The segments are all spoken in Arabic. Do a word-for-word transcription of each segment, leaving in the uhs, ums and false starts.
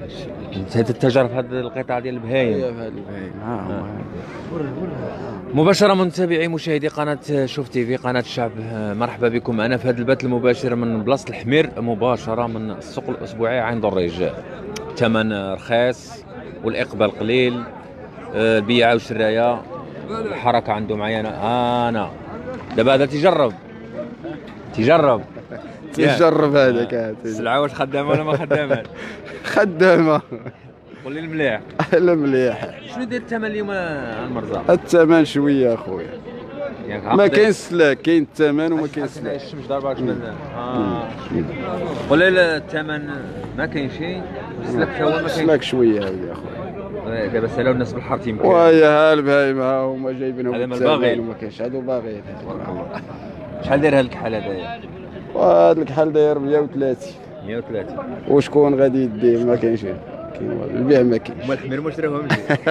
انت تتجر في هذه القطاع ديال البهايم؟ هي في هذه البهايم. اه مباشرة متابعي مشاهدي قناة شوف تي في قناة الشعب، مرحبا بكم. أنا في هذا البث المباشر من بلاصة الحمير مباشرة من السوق الأسبوعي عين ضريج. الثمن رخيص والإقبال قليل، البيعة والشراية، الحركة عنده معايا أنا أنا دابا هذا تيجرب تيجرب تجرب هذاك. السلعة واش خدامة ولا ما خدامة؟ خدامة. قول لي المليح. المليح. شنو داير الثمن اليوم المرزا؟ الثمن شوية اخويا، ما كاين سلاك، كاين الثمن وما كاين سلاك. الشمس ضربة تبان. اه ولا الثمن ما كاين شيء، السلاك حتى هو ما كاين. سلاك شوية هذه اخويا. دابا سالاو الناس بالحرث يمكن. وهي ها البهايم ها هما جايبينهم هذا من الباغي وما كاينش. هادو باغيين. شحال داير هاد الكحل هذايا؟ وهاد الكحل داير مية وثلاثين. مية وثلاثين. وشكون غادي يديه؟ ما كاينش، كاين والو، البيع ما كاينش. هما الحمير ما شراوهمش.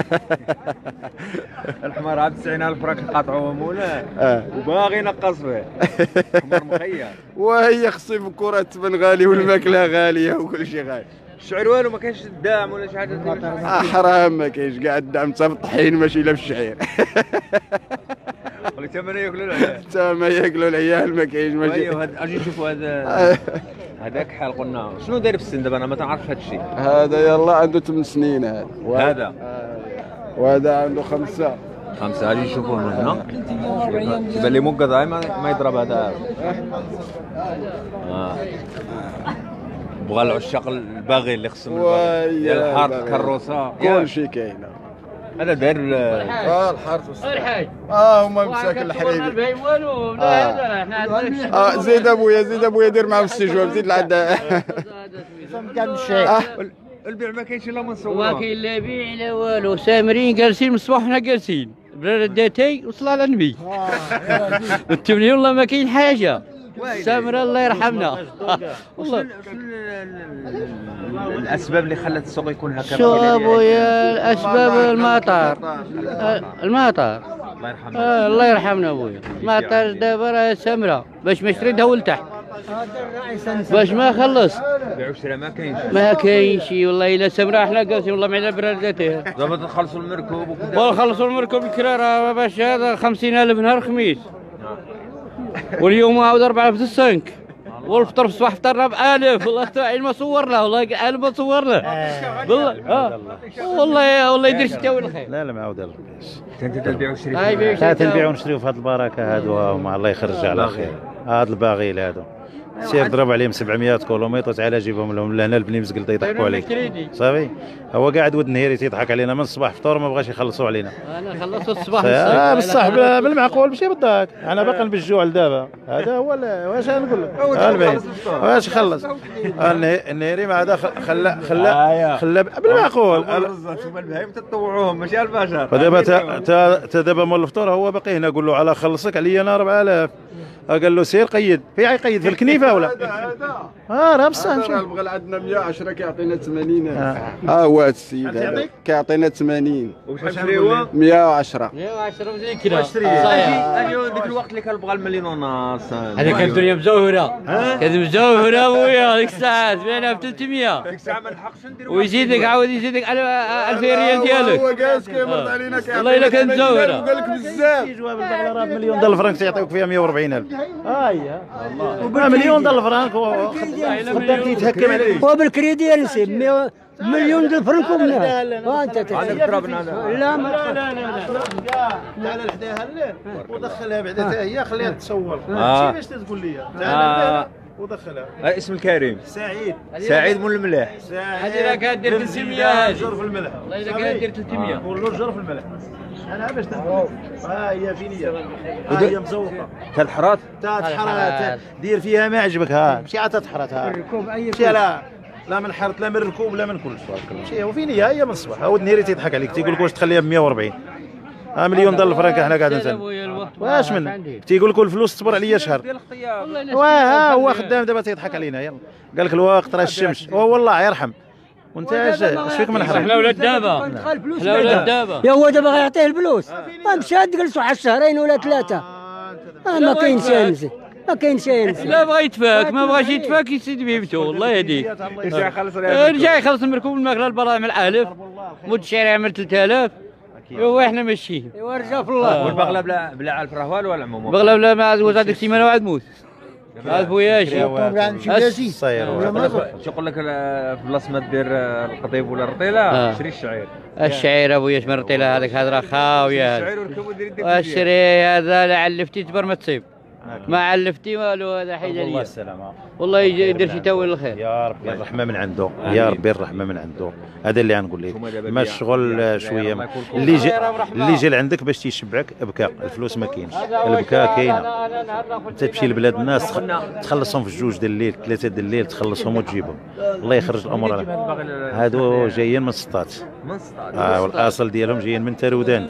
الحمار عاد تسعين ألف راك قاطعوهم ولا؟ اه وباغي ينقص فيه. حمار مخير. وهي خصو يفكروا الثمن غالي والماكله غاليه وكل شيء غالي. الشعير والو ما كاينش الدعم ولا شي حاجه؟ اه حرام ما كاينش كاع الدعم، حتى في الطحين ماشي لا في الشعير. ولا حتى ما ياكلوا العيال. حتى ما ياكلوا العيال ما كاينش ماشي. ايوا اجي نشوفوا هذا هذاك حال قلنا شنو داير في السن دابا؟ انا ما تنعرفش هذا الشيء. هذا يلا عنده ثمان سنين هذا. هذا وهذا عنده خمسه. خمسه غادي نشوفوه من هنا. يبان لي موقظ ما ما يضرب هذا. اه بغى العشاق الباغي اللي خصهم ديال الحارث كروسه كل شيء كاين. هذا داير اه الحارث الحاج. اه هما مساكن الحريبي. اه زيد ابويا زيد ابويا دير معاه السجواب زيد لعند كان الشيء. البيع ما كاينش الا منصور. ما كاين لا بيع لا والو، سامرين جالسين من الصباح حنا جالسين بلا رداتي وصل على النبي. التمني والله ما كاين حاجه. سامر الله يرحمنا. والله الاسباب اللي خلت السوق يكون هكا؟ شو ابويا الاسباب؟ المطر المطر الله يرحمنا. آه الله يرحمنا ابويا. المطر دابا راه سامره باش ما شريتها ولتحت باش ما خلص. بيع وشراء ما كاينش. ما كاينش والله الا سامره حنا قاسين والله ما على برادته. دابا تخلصوا المركوب وكذا. ونخلصوا المركوب الكراره باش هذا خمسين ألف نهار خميس. واليوم عاود أربعة في السنك. والفطر في الصباح فطرنا بألف. والله حتى ما صور له، والله ألف ما صور له. والله اه والله والله يدير شتا ولا خير. لا لا ما عاود انت تبيع وتشري. ها تنبيعوا ونشريوا في هذه البركه هادو وما الله يخرج على خير. هاد الباغيل هادو سير ضرب عليهم سبعمية كيلومتر وتعالى جيبهم لهم لهنا البني مزقلطه يضحكوا عليك صافي. هو قاعد ود النهيري تيضحك علينا من الصباح فطور ما بغاش يخلصوا علينا. انا خلصت الصباح اه بصح بالمعقول ماشي بالضاك. انا باقي بالجوع لدابا. هذا هو واش نقول لك البعيد واش خلص النهيري ما هذا خلى خلى خلى بالمعقول. شوف البهايم تطوعوهم ماشي البشر. فدابا تا دابا مول الفطور هو باقي هنا. قول له على خلصك عليا انا أربعة آلاف. قال له سير قيد في يقيد في الكنيفه ولا اه راه بصح مشى بغى عندنا مية وعشرة كيعطينا ثمانين. اه هو هذا السيد هذا كيعطينا ثمانين. وشحال نشريوه؟ مية وعشرة. مية وعشرة مزيان كذا. اجي ديك الوقت اللي كان بغى المليون ونص. هذا كانت الدنيا مزوهره. كانت مزوهره ابويا ديك الساعات بينها ب ثلاثمية. ديك الساعه ما نحقش ندير. ويزيدك عاود يزيدك ألفين ريال ديالك. هو جالس كيمرض علينا كيعطينا. والله الا كانت مزوهره. قال لك بزاف. جواب البغله راه مليون ديال الفرنك تعطيوك فيها مية وأربعين ألف. هاي والله مليون ديال الفرنك خدام كيتهكم عليك. وبالكريدي يا نسيب مليون ديال الفرنك ومنها. انت ضربنا لا ما لا لا لا تعال لحداها الليل ودخلها بعدا حتى هي خليها تصور. ماشي باش تقول لي تعال ودخلها. اسم الكريم سعيد سعيد مول الملاح. هذه راه كدير ثلاثمية. هذه جر في الملح. والله الا كدير ثلاثمية. قول له جر في الملح. انا باش تنقول ها هي فين هي؟ ها هي مزوقه تا الحرات تا تحرات دير فيها ما عجبك. ها مشي عاد تحرات. ها الركوب اي مشي لا لا من حرت لا من الركوب لا من كل شيء. مشي وفين هي؟ هي من الصباح. هو النهيري تيضحك عليك تيقول لك واش تخليها ب مية وأربعين. ها مليون ديال الفرنك احنا قاعدين نسال واش من تيقول لك الفلوس تصبر عليا شهر. واه هو خدام دابا تيضحك علينا. يلا قال لك الوقت راه الشمس. هو والله يرحم. وانت ايش اش فيك من حرام؟ حنا ولاد دابا حنا ولاد دابا. يا هو دابا غيعطيه الفلوس. مشى جلسوا على شهرين ولا ثلاثه. ما كاينش انسى. ما كاينش ينسى. لا بغى يتفاك، ما بغاش يتفاك يسيد بيبتو الله يهديك. يرجع يخلص رجع يخلص المركوب الماكله البراء عمل ألف، مد الشارع عمل ثلاثة آلاف، ايوا احنا ماشيين. ايوا رجع في الله. والبغله بلا بلا الف راه والو ولا عموما؟ بغلا بلا ما عاد واش هذيك السيمانه واحد موت. هذا فواياجي. تيقول لك في بلاصه ما دير القضيب ولا الرطيله شري الشعير. الشعير ابويا شمن الرطيله هذيك هضره خاويه. الشعير وركب ودير يديك. الشري هذا لا علفتي تبر ما تصيب. ما علفتي والو هذا حيجه والله ليا. السلامه. والله يدير شي تاويل الخير. يا ربي الرحمه من عنده، يا ربي الرحمه من عنده. هذا اللي غنقول لك. ما الشغل شويه اللي جا اللي جا لعندك باش تيشبعك ابكاء، الفلوس ما كاينش، البكاء كاينه. انت تمشي لبلاد الناس تخلصهم في الجوج ديال الليل، ثلاثه ديال الليل تخلصهم وتجيبهم. الله يخرج الامور. هادو جايين من سطات. من سطات. اه والاصل ديالهم جايين من تارودانت.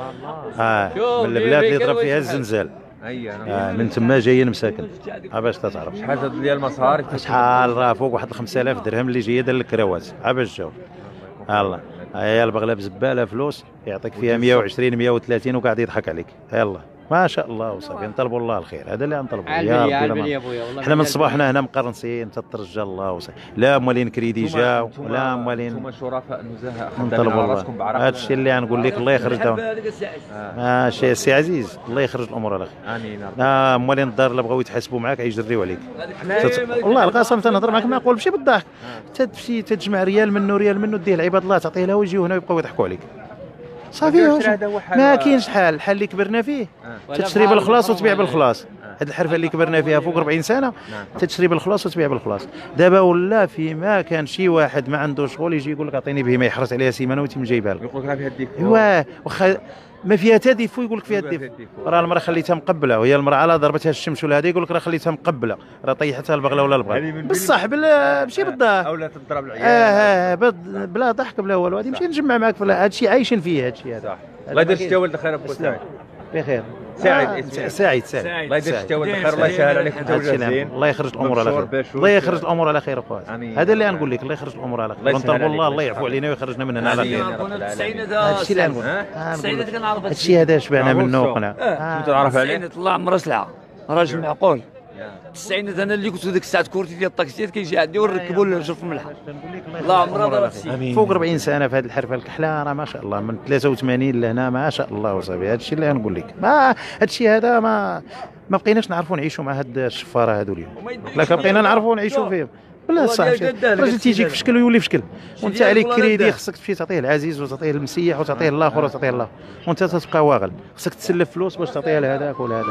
اه من البلاد اللي ضرب فيها الزلزال. اي آه من تما جايين مساكن. ها باش تعرف شحال ديال المصاري؟ شحال راه فوق واحد خمسة آلاف درهم اللي جايه ديال الكراوات. ها باش جاو الله. هيا البغله بزباله فلوس يعطيك فيها مية وعشرين مية وثلاثين وقاعد يضحك عليك. يلا ما شاء الله وصافي نطلبوا الله الخير. هذا اللي غنطلبوا يا ربي. حنا من صباحنا هنا مقرنسين تترجى الله وصافي. لا مالين كريدي جاو ولا مالين. انتم شرفاء نزهاء نطلبوا الله. هذا الشيء اللي غنقول لك الله يخرج داون. اه شي سي عزيز الله يخرج الامور على خير. امين. اه مالين الدار اللي بغاو يتحاسبوا معاك يجريو عليك. والله القسم تنهضر معاك ما نقول ماشي بالضحك. تمشي تجمع ريال منه ريال منه ديه لعباد الله تعطيه له ويجيو هنا ويبقاو يضحكوا عليك. صافي ما كاينش حال. الحال اللي كبرنا فيه تشري بالخلاص وتبيع بالخلاص. هاد الحرفه اللي كبرنا فيها فوق أربعين سنه تشري بالخلاص وتبيع بالخلاص. دابا ولا فيما كان شي واحد ما عنده شغل يجي يقول لك اعطيني بهيمه يحرس عليها سيمانه ويتم جايبها لك. يقول لك راه فيها الديك. ايوا واخا ما فيها حتى ديفو يقول لك فيها الديفو. راه المراه خليتها مقبله وهي المراه على ضربتها الشمس ولا هذه يقول لك راه خليتها مقبله راه طيحتها البغله ولا البغل. بصح بلا ماشي بالضحك. اولا تضرب العيال. اه اه بلا ضحك بلا والو. غادي نمشي نجمع معاك في هذا الشيء عايشين فيه هذا الشيء هذا. الله يدير الشتا ولد خير ابو سعيد. بخير. سعيد آه سعيد سعيد. الله يدير الشتا ولد خير. الله يسهل عليك انت وجازين. الله يخرج الامور على خير. الله يخرج الامور على خير اخويا. هذا اللي غنقول لك الله يخرج الامور على خير. ونطلبوا الله الله يعفو علينا ويخرجنا من هنا على خير. هذا الشيء اللي غنقول. التسعينات كنعرف هذا الشيء هذا شبعنا منه وقنا. تعرف عليه. التسعينات الله عمرها سلعه راجل معقول. التسعينات انا اللي كنت ديك الساعه كورتي ديال الطاكسيات كيجي عندي ونركبوا الجرف الملحه. الله عمرها ضربت سي فوق أربعين سنه في هذه الحرفه الكحله راه ما شاء الله من ثلاثة وثمانين لهنا ما شاء الله وصافي. هذا الشيء اللي غنقول لك. ما هذا الشيء هذا ما ما بقيناش نعرفوا نعيشوا مع هاد الشفاره هادو اليوم. لا بقينا نعرفوا نعيشوا فيهم. بلا صح الراجل تيجيك في شكل ويولي في شكل وانت عليك كريدي خصك تمشي تعطيه العزيز وتعطيه المسيح وتعطيه الاخر وتعطيه الله وانت تبقى واغل. خصك تسلف فلوس باش تعطيها لهذاك ولهذا.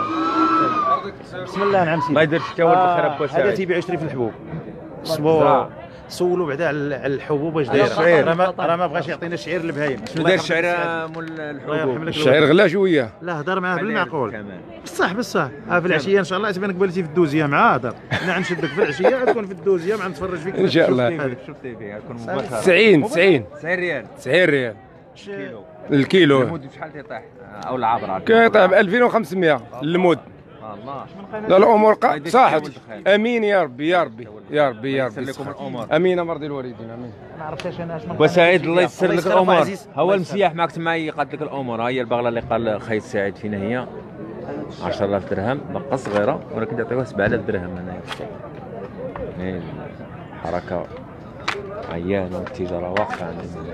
بسم الله نعم سيدي. الله يدير الشتا ولد خير ابو سعيد. هذا تيبيع يشري في الحبوب. صبوا سولوا بعدا على الحبوب واش داير. راه ما راه ما بغاش يعطينا الشعير البهايم. شنو داير الشعير مول الحبوب؟ الشعير غلا شويه. لا هضر معاه بالمعقول. بصح بصح ها في العشيه ان شاء الله تبان قبلتي في الدوزيه معاه هضر. انا غنشدك في العشيه تكون في الدوزيه مع نتفرج فيك ان شاء الله. شفتي فيه غتكون مباشره. تسعين تسعين تسعين ريال. تسعين ريال كيلو. الكيلو. المود بشحال تيطيح او العبره؟ كيطيح ب ألفين وخمسمية المود. الله. لا الامور صاحت. امين يا ربي يا ربي يا ربي يا ربي. امين مرضي الوالدين امين. ما عرفتش انا اش وسعيد الله يسر لك الامور. هو المسيح معك تما يقاد لك الامور. ها هي البغله اللي قال خيط سعيد فينا هي عشرة آلاف درهم باقا صغيره ولكن تعطيوها سبعة آلاف درهم هنايا في السوق. يعني حركه عيانه والتجاره واقعه.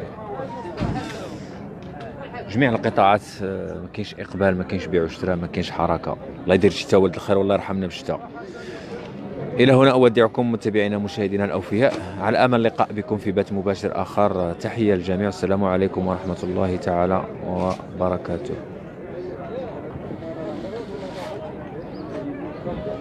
جميع القطاعات ما كاينش اقبال ما كاينش بيع وشراء ما كاينش حركه. الله يدير الشتاء ولد الخير والله يرحمنا بالشتاء. الى هنا اودعكم متابعينا مشاهدينا الاوفياء على امل اللقاء بكم في بث مباشر اخر. تحيه للجميع والسلام عليكم ورحمه الله تعالى وبركاته.